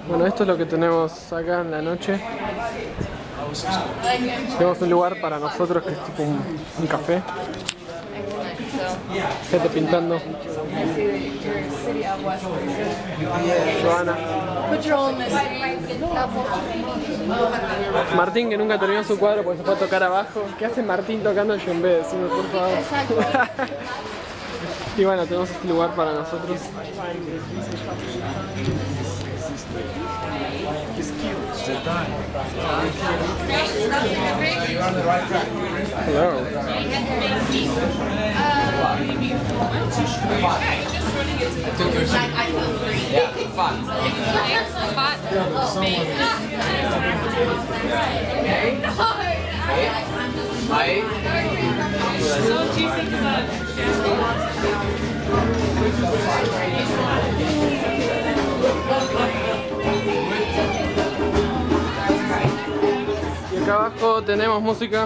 Bueno, esto es lo que tenemos acá en la noche. Tenemos un lugar para nosotros que es tipo un café. Gente pintando. Joana. Martín, que nunca terminó su cuadro porque se fue a tocar abajo. ¿Qué hace Martín tocando el djembe? Decime, por favor. Y bueno, tenemos este lugar para nosotros. Hello. Y acá abajo tenemos música.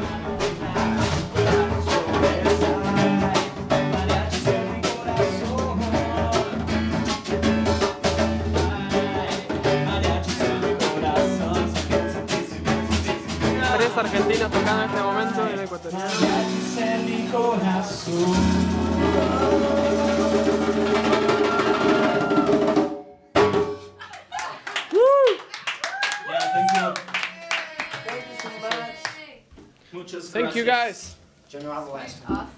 Tres argentinos tocando en este momento en el ecuatoriano. Thank you guys. General West.